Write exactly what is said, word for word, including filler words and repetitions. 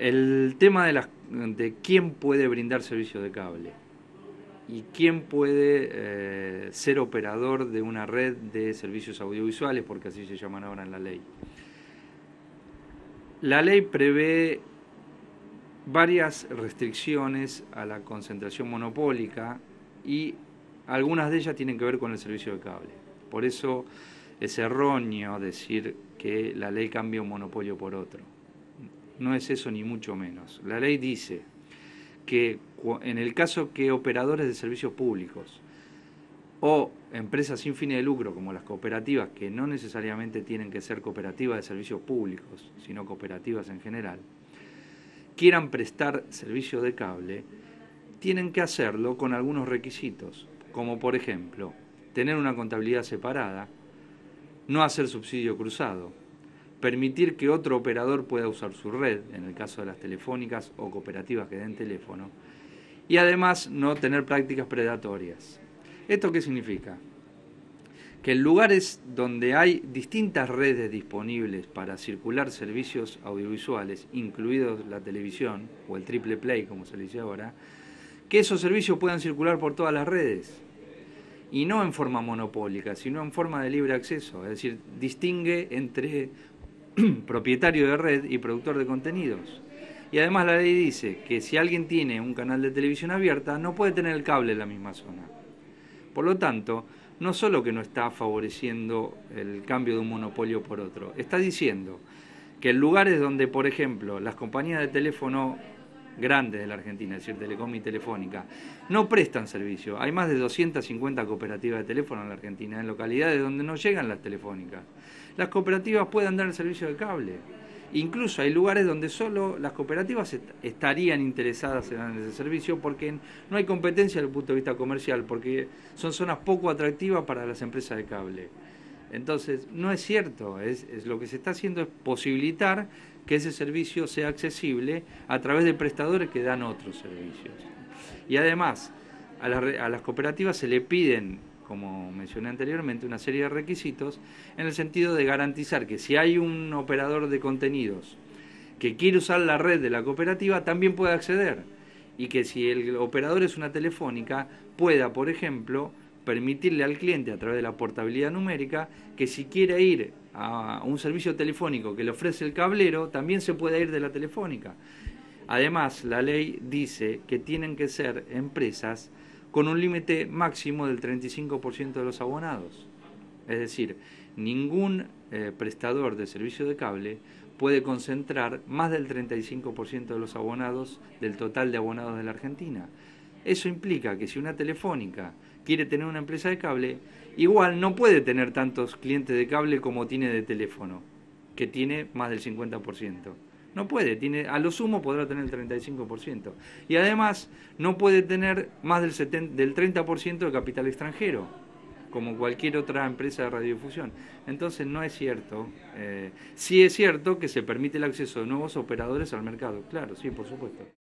El tema de, las, de quién puede brindar servicio de cable y quién puede eh, ser operador de una red de servicios audiovisuales, porque así se llaman ahora en la ley. La ley prevé varias restricciones a la concentración monopólica y algunas de ellas tienen que ver con el servicio de cable. Por eso es erróneo decir que la ley cambia un monopolio por otro. No es eso ni mucho menos. La ley dice que en el caso que operadores de servicios públicos o empresas sin fines de lucro como las cooperativas, que no necesariamente tienen que ser cooperativas de servicios públicos, sino cooperativas en general, quieran prestar servicio de cable, tienen que hacerlo con algunos requisitos, como por ejemplo, tener una contabilidad separada, no hacer subsidio cruzado, permitir que otro operador pueda usar su red, en el caso de las telefónicas o cooperativas que den teléfono, y además no tener prácticas predatorias. ¿Esto qué significa? Que en lugares donde hay distintas redes disponibles para circular servicios audiovisuales, incluidos la televisión o el triple play, como se le dice ahora, que esos servicios puedan circular por todas las redes, y no en forma monopólica, sino en forma de libre acceso, es decir, distingue entre propietario de red y productor de contenidos. Y además la ley dice que si alguien tiene un canal de televisión abierta, no puede tener el cable en la misma zona. Por lo tanto, no solo que no está favoreciendo el cambio de un monopolio por otro, está diciendo que en lugares donde, por ejemplo, las compañías de teléfono grandes de la Argentina, es decir, Telecom y Telefónica, no prestan servicio. Hay más de doscientas cincuenta cooperativas de teléfono en la Argentina, en localidades donde no llegan las telefónicas. Las cooperativas pueden dar el servicio de cable. Incluso hay lugares donde solo las cooperativas est estarían interesadas en ese servicio porque no hay competencia desde el punto de vista comercial, porque son zonas poco atractivas para las empresas de cable. Entonces, no es cierto, es, es lo que se está haciendo es posibilitar que ese servicio sea accesible a través de prestadores que dan otros servicios. Y además, a las, a las cooperativas se le piden, como mencioné anteriormente, una serie de requisitos en el sentido de garantizar que si hay un operador de contenidos que quiere usar la red de la cooperativa, también puede acceder. Y que si el operador es una telefónica, pueda, por ejemplo, permitirle al cliente a través de la portabilidad numérica que si quiere ir a un servicio telefónico que le ofrece el cablero, también se puede ir de la telefónica. Además, la ley dice que tienen que ser empresas con un límite máximo del treinta y cinco por ciento de los abonados. Es decir, ningún eh, prestador de servicio de cable puede concentrar más del treinta y cinco por ciento de los abonados del total de abonados de la Argentina. Eso implica que si una telefónica quiere tener una empresa de cable, igual no puede tener tantos clientes de cable como tiene de teléfono, que tiene más del cincuenta por ciento. No puede, tiene, a lo sumo podrá tener el treinta y cinco por ciento. Y además no puede tener más del, setenta, del treinta por ciento de capital extranjero, como cualquier otra empresa de radiodifusión. Entonces no es cierto. Eh, sí es cierto que se permite el acceso de nuevos operadores al mercado. Claro, sí, por supuesto.